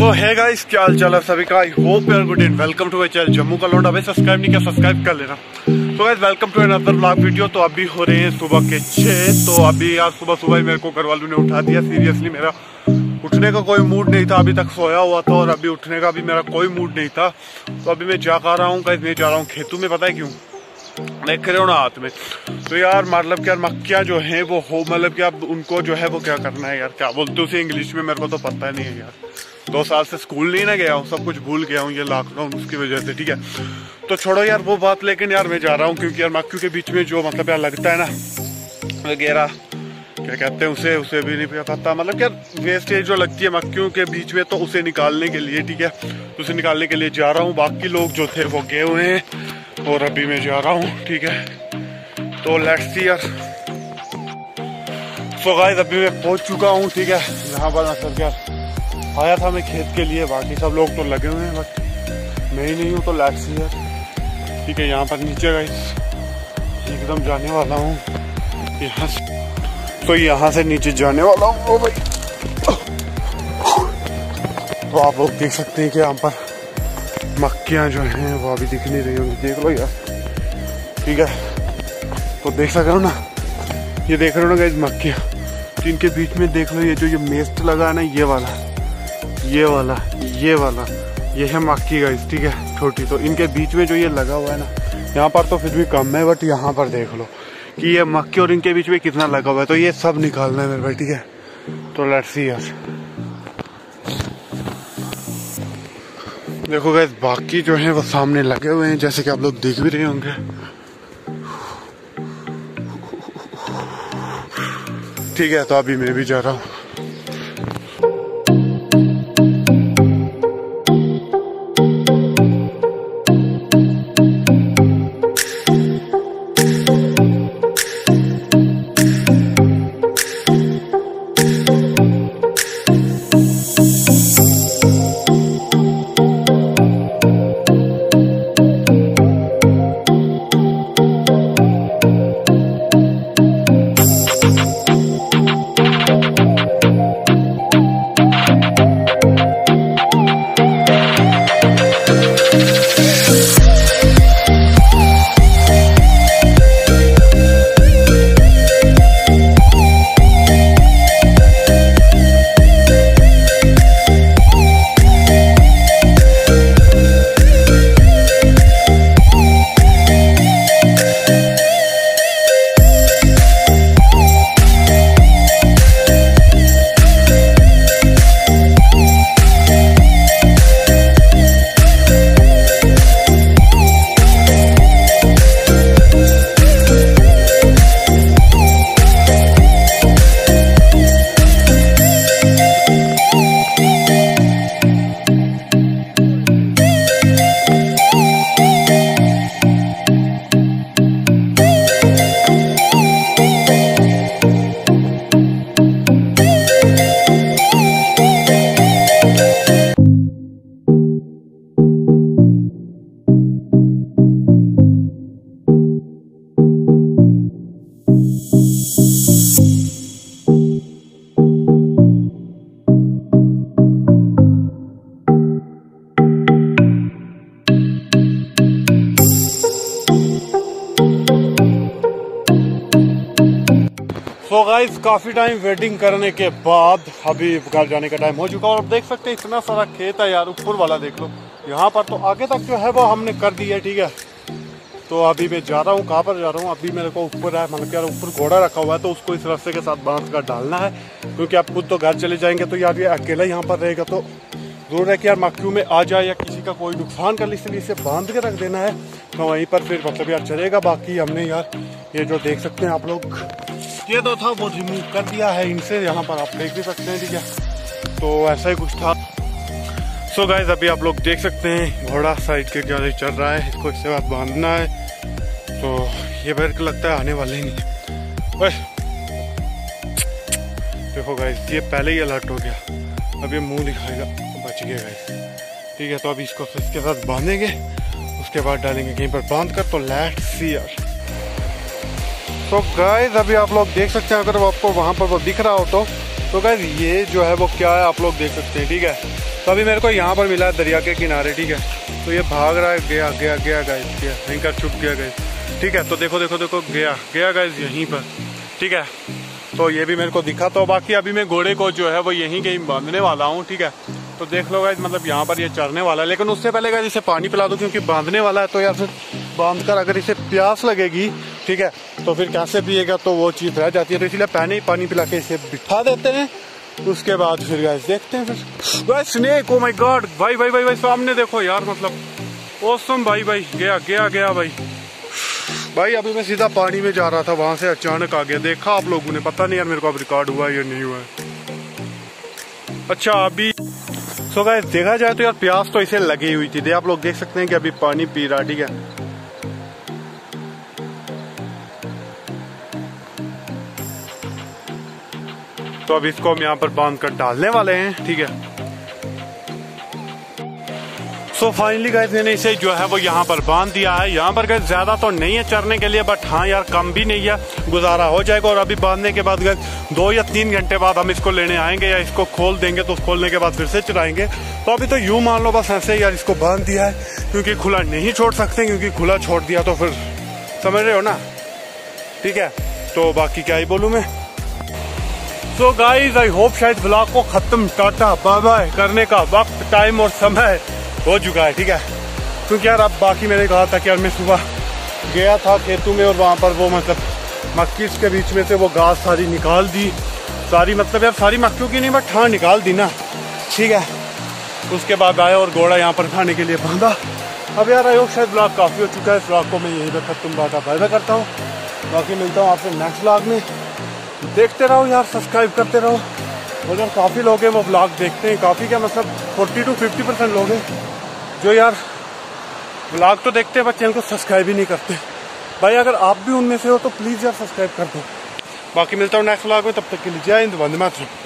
सो है गाइस, क्या हाल चाल है सभी का। I hope you are good and welcome to my channel Jammu का लौंडा। भाई सब्सक्राइब नहीं किया, सब्सक्राइब कर लेना। तो guys welcome to another vlog video. तो अभी हो रहे हैं सुबह के 6। तो अभी यार सुबह सुबह ही मेरे को घर वालों ने उठा दिया। सीरियसली मेरा उठने का कोई मूड नहीं था, अभी तक सोया हुआ था और अभी उठने का भी मेरा कोई मूड नहीं था। तो अभी मैं जा रहा हूँ गाइस, मैं जा रहा हूँ खेतों में। पता है क्यों? देख रहे हो ना हाथ में। तो यार मतलब क्या मक्खियाँ जो हैं वो हो, मतलब क्या उनको जो है वो क्या करना है यार, क्या बोलते हैं उसे इंग्लिश में, मेरे को तो पता नहीं है यार। 2 साल से स्कूल नहीं ना गया हूँ, सब कुछ भूल गया हूँ ये लॉकडाउन उसकी वजह से। ठीक है, तो छोड़ो यार वो बात। लेकिन यार मैं जा रहा हूँ क्योंकि यार मक्खियों के बीच में जो मतलब यार लगता है ना वगैरह, क्या कहते हैं उसे भी नहीं पता, मतलब क्या वेस्टेज जो लगती है मक्खियों के बीच में, तो उसे निकालने के लिए, ठीक है, उसे निकालने के लिए जा रहा हूँ। बाकी लोग जो थे वो गए हुए हैं और अभी मैं जा रहा हूँ। ठीक है, तो लेट्स सी यार। सो गाइस अभी मैं पहुंच चुका हूँ। ठीक है, यहाँ पर मतलब क्या आया था मैं खेत के लिए, बाकी सब लोग तो लगे हुए हैं बट मैं ही नहीं हूँ। तो लेट्स सी यार। ठीक है, यहाँ पर नीचे गाइस एकदम जाने वाला हूँ यहाँ से। तो यहाँ से नीचे जाने वाला हूँ। ओ भाई, तो आप लोग देख सकते हैं कि यहाँ पर मक्खियाँ जो हैं वो अभी दिख नहीं रही होंगी, देख लो यार। ठीक है, तो देख सक रहे हो ना, ये देख रहे हो ना गाइस मक्खियाँ। तो इनके बीच में देख लो ये जो ये मेस्ट लगा है ना, ये वाला ये है मक्खी गाइस। ठीक है, छोटी। तो इनके बीच में जो ये लगा हुआ है ना, यहाँ पर तो फिर भी कम है, बट यहाँ पर देख लो कि ये मक्खी और इनके बीच में कितना लगा हुआ है। तो ये सब निकालना है मेरे भाई। ठीक है, तो लेट्स सी यार। देखो गाइस बाकी जो है वो सामने लगे हुए हैं, जैसे कि आप लोग देख भी रहे होंगे। ठीक है, तो अभी मैं भी जा रहा हूँ। तो गाइस काफी टाइम वेटिंग करने के बाद अभी घर जाने का टाइम हो चुका है। और देख सकते हैं इतना सारा खेत है यार, ऊपर वाला देख लो यहाँ पर। तो आगे तक जो है वो हमने कर दिया है। ठीक है, तो अभी मैं जा रहा हूँ। कहाँ पर जा रहा हूँ? अभी मेरे को ऊपर है, मतलब यार ऊपर घोड़ा रखा हुआ है, तो उसको इस रास्ते के साथ बांध कर डालना है। क्योंकि आप खुद तो घर चले जाएंगे तो यार ये अकेला यहाँ पर रहेगा, तो जरूर है कि यार मक्खियों में आ जाए या किसी का कोई नुकसान कर ले, इसलिए इसे बांध के रख देना है। तो वहीं पर फिर मतलब यार चलेगा। बाकी हमने यार ये जो देख सकते हैं आप लोग, ये तो था वो रिमूव कर दिया है इनसे, यहाँ पर आप देख भी सकते हैं। ठीक है, तो ऐसा ही कुछ था। सो गाइस अभी आप लोग देख सकते हैं घोड़ा साइड के क्या चल रहा है, इसको इससे बाद बांधना है। तो ये मेरे को लगता है आने वाले ही नहीं। बस देखो गाइस ये पहले ही अलर्ट हो गया, अब ये मुंह दिखाएगा, बच गया गाइस। ठीक है, तो अभी इसको इसके साथ बांधेंगे, उसके बाद डालेंगे कहीं पर बांध कर। तो लेट्स सी यार। तो गाइस अभी आप लोग देख सकते हैं, अगर आपको वहाँ पर वो दिख रहा हो तो गाइस ये जो है वो क्या है आप लोग देख सकते हैं। ठीक है, तो अभी मेरे को यहाँ पर मिला है दरिया के किनारे, ठीक है। तो ये भाग रहा है, गया गया गया गाइस, गया यहीं कर छुप गया गाइस, ठीक है। तो देखो देखो देखो गया गया गाइस यहीं पर, ठीक है। तो ये भी मेरे को दिखा। तो बाकी अभी मैं घोड़े को जो है वो यहीं कहीं बांधने वाला हूँ, ठीक है। तो देख लो गाइस, मतलब यहाँ पर ये चरने वाला है, लेकिन उससे पहले गाइस इसे पानी पिला दो, क्योंकि बांधने वाला है। तो यार फिर बांध कर अगर इसे प्यास लगेगी, ठीक है, तो फिर कैसे पिएगा, तो वो चीज़ रह जाती है। तो इसलिए पहले ही पानी पिला के इसे बिठा देते हैं, उसके बाद फिर गाइस देखते हैं। फिर guys snake, oh my god, भाई भाई भाई भाई सामने देखो यार, मतलब ओसम भाई भाई, गया गया गया भाई भाई। अभी मैं सीधा पानी में जा रहा था, वहां से अचानक आ गया, देखा आप लोगों ने, पता नहीं यार मेरे को अब रिकॉर्ड हुआ या नहीं हुआ है। अच्छा अभी सो गाइस देखा जाए तो यार प्यास तो इसे लगी हुई थी, आप लोग देख सकते हैं कि अभी पानी पी रहा, ठीक है। तो अब इसको हम यहाँ पर बांध कर डालने वाले हैं, ठीक है। सो फाइनली गाइस मैंने इसे जो है वो यहाँ पर बांध दिया है। यहाँ पर गाइस ज्यादा तो नहीं है चरने के लिए, बट हाँ यार कम भी नहीं है, गुजारा हो जाएगा। और अभी बांधने के बाद गाइस 2 या 3 घंटे बाद हम इसको लेने आएंगे, या इसको खोल देंगे, तो खोलने के बाद फिर से चराएंगे। तो अभी तो यूं मान लो बस ऐसे यार इसको बांध दिया है, क्योंकि खुला नहीं छोड़ सकते, क्योंकि खुला छोड़ दिया तो फिर समझ रहे हो ना, ठीक है। तो बाकी क्या ही बोलूं मैं। सो गाइज आई होप शायद ब्लॉग को खत्म, टाटा बाय बाय करने का वक्त, टाइम और समय हो चुका है, ठीक है। क्योंकि यार अब बाकी मैंने कहा था कि यार मैं सुबह गया था खेतों में, और वहाँ पर वो मतलब मक्की के बीच में से वो घास सारी निकाल दी, सारी मतलब यार सारी मक्कियों की नहीं, बट हाँ निकाल दी ना, ठीक है। उसके बाद आया और घोड़ा यहाँ पर खाने के लिए बांधा। अब यार आई होप शायद ब्लॉग काफ़ी हो चुका है, इस ब्लॉग को मैं यहीं पर खत्म बात बाय बाय करता हूँ। बाकी मिलता हूँ आपसे नेक्स्ट ब्लॉग में, देखते रहो यार, सब्सक्राइब करते रहो। और यार काफ़ी लोग हैं वो ब्लॉग देखते हैं, काफ़ी क्या मतलब 40 to 50% लोग हैं जो यार ब्लॉग तो देखते हैं, बट चैनल को सब्सक्राइब ही नहीं करते। भाई अगर आप भी उनमें से हो तो प्लीज़ यार सब्सक्राइब कर दो। बाकी मिलता हूँ नेक्स्ट ब्लॉग में, तब तक के लिए जय हिंद, वंदे मातरम।